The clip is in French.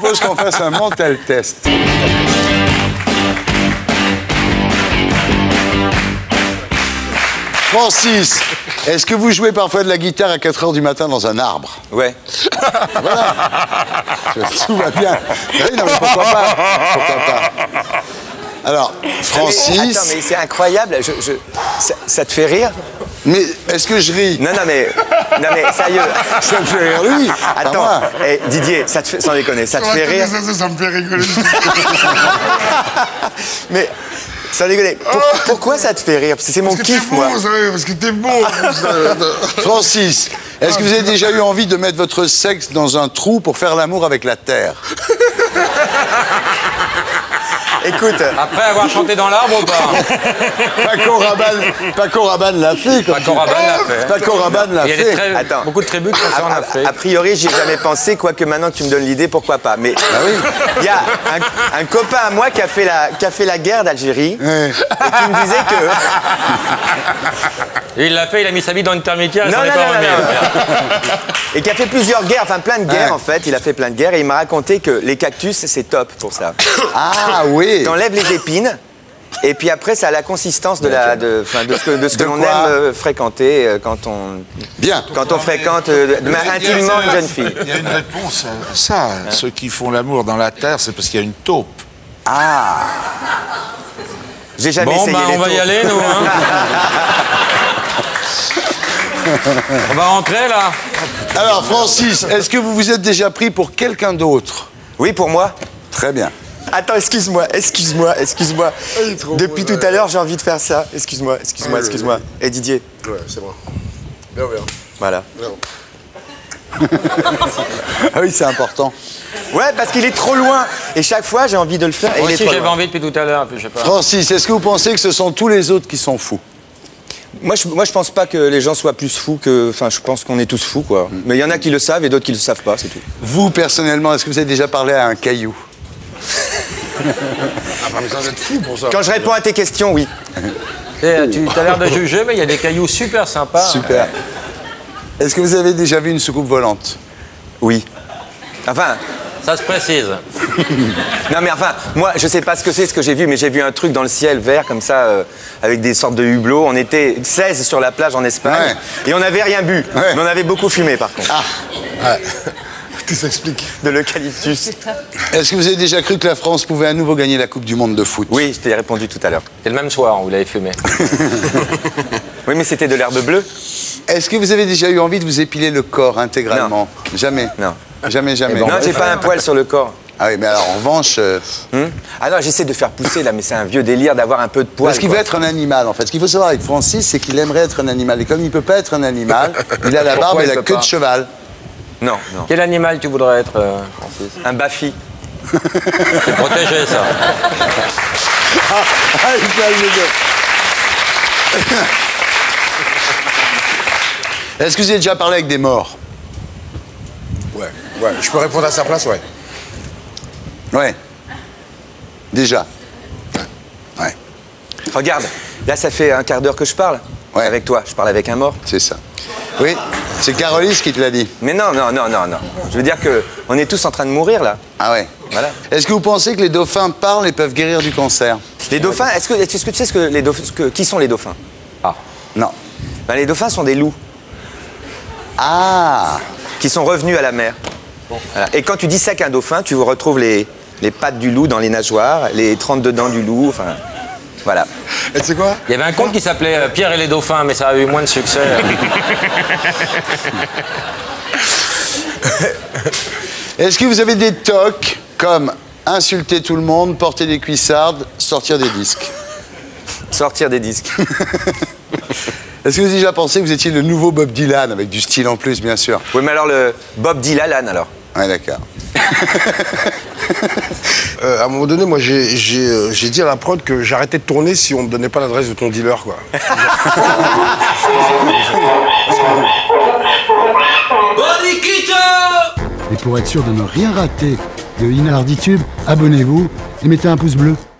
propose qu'on fasse un mental test. Francis, est-ce que vous jouez parfois de la guitare à 4 h du matin dans un arbre? Ouais. Voilà. Tout va bien. Oui, non, mais pourquoi pas? Pourquoi pas? Alors, Francis... Attends, mais c'est incroyable. Ça te fait rire? Mais est-ce que je ris? Non, mais sérieux. Ça me fait rire, lui. Attends, Didier, ça te fait, sans déconner, ça te fait rire? Ça me fait rigoler. Mais, sans déconner, pourquoi ça te fait rire? Parce que c'est mon kiff, moi. Parce que t'es beau. Francis, est-ce que vous avez déjà eu envie de mettre votre sexe dans un trou pour faire l'amour avec la terre? Écoute. Après avoir chanté dans l'arbre ou pas? Paco Rabanne l'a fait. Paco Rabanne l'a fait. Paco Rabanne l'a fait. Il y a beaucoup de tribus qui font ça en Afrique. A priori, j'y ai jamais pensé, quoique maintenant que tu me donnes l'idée, pourquoi pas. Mais il y a un copain à moi qui a fait la guerre d'Algérie et qui me disait que... Et il l'a fait, il a mis sa vie dans une thermicienne, non, ça n'est pas remis. Et qui a fait plusieurs guerres, enfin plein de guerres en fait. Il a fait plein de guerres et il m'a raconté que les cactus, c'est top pour ça. Ah oui. T'enlèves les épines. Et puis après, ça a la consistance de ce que l'on aime fréquenter quand on fréquente intimement une jeune fille. Il y a une réponse à ça. Ceux qui font l'amour dans la terre, c'est parce qu'il y a une taupe. Ah. J'ai jamais essayé les on va y taupes. aller, nous. Hein. On va rentrer, là. Alors, Francis, est-ce que vous vous êtes déjà pris pour quelqu'un d'autre? Oui, pour moi. Très bien. Attends, excuse-moi. Depuis tout à l'heure, j'ai envie de faire ça. Excuse-moi. Et Didier? Ouais, c'est moi. Bien. Voilà. Ah oui, c'est important. Ouais, parce qu'il est trop loin. Et chaque fois, j'ai envie de le faire. Et Moi il est aussi, trop j'avais loin. envie depuis tout à l'heure, puis je sais pas. Francis, est-ce que vous pensez que ce sont tous les autres qui sont fous? Moi, je pense pas que les gens soient plus fous que... Enfin, je pense qu'on est tous fous, quoi. Mais il y en a qui le savent et d'autres qui le savent pas, c'est tout. Vous, personnellement, est-ce que vous avez déjà parlé à un caillou? Pas besoin d'être fou pour ça. Quand je réponds à tes questions, oui. Tu as l'air de juger, mais il y a des cailloux super sympas. Super. Est-ce que vous avez déjà vu une soucoupe volante? Oui. Enfin... Ça se précise. Non mais enfin, moi je sais pas ce que j'ai vu, mais j'ai vu un truc dans le ciel vert comme ça, avec des sortes de hublots. On était 16 sur la plage en Espagne et on n'avait rien bu, mais on avait beaucoup fumé par contre. Ah. Ouais. Tout s'explique. De l'eucalyptus. Est-ce que vous avez déjà cru que la France pouvait à nouveau gagner la Coupe du Monde de foot? Oui, je t'ai répondu tout à l'heure. C'est le même soir où vous l'avez fumé. Oui, mais c'était de l'herbe bleue. Est-ce que vous avez déjà eu envie de vous épiler le corps intégralement? Non. Jamais? Non. Jamais. Non, j'ai pas un poil sur le corps. Ah oui, mais alors en revanche... Ah non, j'essaie de faire pousser là, mais c'est un vieux délire d'avoir un peu de poil. Parce qu'il veut être un animal, en fait. Ce qu'il faut savoir avec Francis, c'est qu'il aimerait être un animal. Et comme il ne peut pas être un animal, il a la barbe et la queue de cheval. Non. Quel animal tu voudrais être, Francis? Un bafi. C'est protégé, ça. Est-ce que vous avez déjà parlé avec des morts? Ouais. Je peux répondre à sa place, ouais. Ouais. Déjà. Ouais. Regarde, là ça fait un quart d'heure que je parle. Ouais. Avec toi, je parle avec un mort. C'est ça. Oui, c'est Carolis qui te l'a dit. Mais non. Je veux dire que on est tous en train de mourir là. Ah ouais. Voilà. Est-ce que vous pensez que les dauphins parlent et peuvent guérir du cancer? Les dauphins, est-ce que tu sais ce que les dauphins, qui sont les dauphins? Ah. Non. Ben, les dauphins sont des loups Ah. qui sont revenus à la mer. Voilà. Et quand tu disséques un dauphin, tu retrouves les pattes du loup dans les nageoires, les 32 dents du loup, enfin, voilà. Et tu sais quoi? Il y avait un conte qui s'appelait Pierre et les dauphins, mais ça a eu moins de succès. Est-ce que vous avez des tocs comme insulter tout le monde, porter des cuissardes, sortir des disques? Sortir des disques. Est-ce que vous avez déjà pensé que vous étiez le nouveau Bob Dylan, avec du style en plus, bien sûr? Oui, mais alors le Bob Dylan, alors? Ouais, d'accord. À un moment donné, moi, j'ai dit à la prod que j'arrêtais de tourner si on me donnait pas l'adresse de ton dealer, quoi. Et pour être sûr de ne rien rater de Inarditube, abonnez-vous et mettez un pouce bleu.